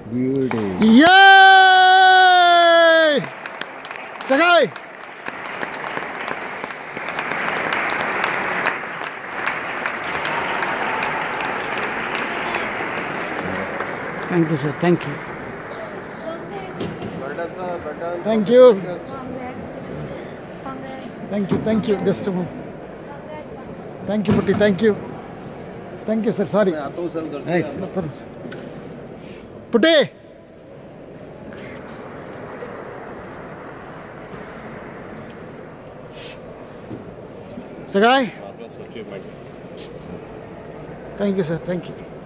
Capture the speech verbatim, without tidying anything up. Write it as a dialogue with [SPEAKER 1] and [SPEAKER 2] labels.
[SPEAKER 1] Beauty.
[SPEAKER 2] Yay! Sagai! Thank you, sir. Thank you. Thank you. Thank you. Thank you. Just a moment. Thank you, Putti. Thank you. Thank you, sir. Sorry. Right. Putti. Sagai. Thank you, sir. Thank you.